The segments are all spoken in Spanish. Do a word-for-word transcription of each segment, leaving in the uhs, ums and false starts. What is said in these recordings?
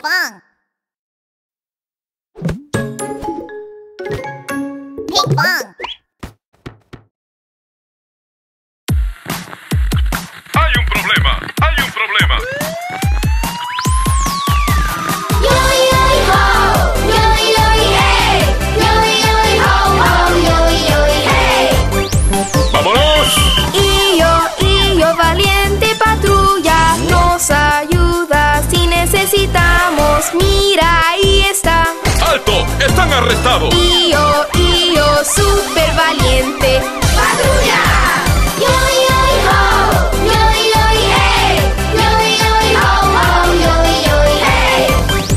Pinkfong. Pinkfong. Hay un problema, hay un problema. ¡Vámonos! Y yo, y yo, Valiente Patrulla, nos ayuda si necesitamos. Mira, ahí está. ¡Alto! ¡Están arrestados! Y yo, y yo, super valiente Patrulla. Yo, yo, ho, yo, yo, hey, yo, yo, ho, ho, yo, yo, hey.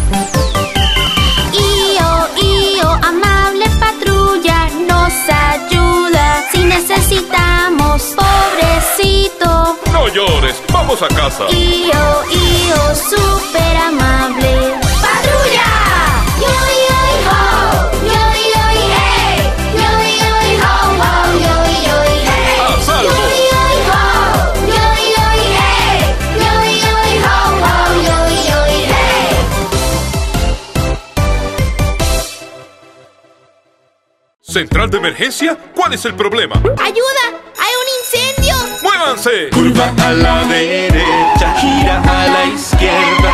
Y yo, y yo, Amable Patrulla, nos ayuda si necesitamos. Pobrecito, No llores, vamos a casa. y yo, y yo, super amable Patrulla. Yo, yo, ho, yo, yo, hey, yo, yo, ho, ho, yo, yo, hey. ¡A salvo! Yo, yo, ho, yo, yo, hey, yo, yo, ho, ho, yo, yo, hey. ¿Central de emergencia? ¿Cuál es el problema? ¡Ayuda! ¡Hay un incendio! ¡Muévanse! Curva a la derecha, gira a la izquierda.